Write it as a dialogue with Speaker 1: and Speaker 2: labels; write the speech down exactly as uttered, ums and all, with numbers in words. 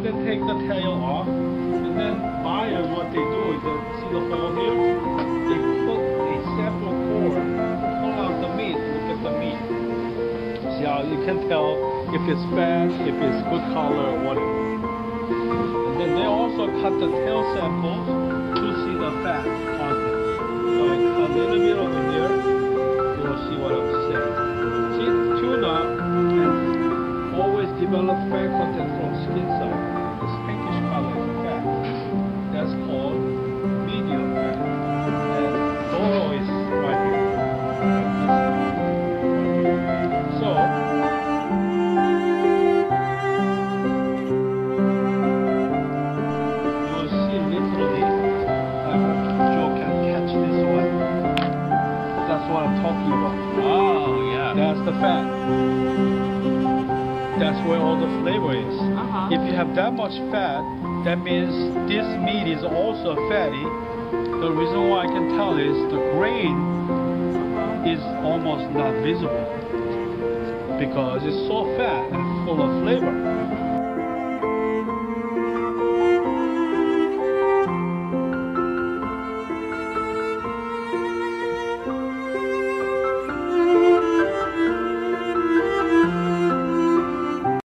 Speaker 1: then take the tail off, and then buyers, what they do is, they see the hole here, they put a sample cord, pull out the meat, look at the meat. See how you can tell if it's fat, if it's good color, or whatever. And then they also cut the tail samples to see the fat content. So I cut a little bit over here, you will see what I'm saying. See, tuna and always develop fat content from skin side. This pinkish color is fat. That's called medium fat. And Toro is right here. So, you will see literally, I hope Joe can catch this one. That's what I'm talking about.
Speaker 2: Oh, yeah.
Speaker 1: That's the fat. That's where all the flavor is.
Speaker 3: Uh-huh.
Speaker 1: If you have that much fat, that means this meat is also fatty. The reason why I can tell is the grain is almost not visible because it's so fat and full of flavor.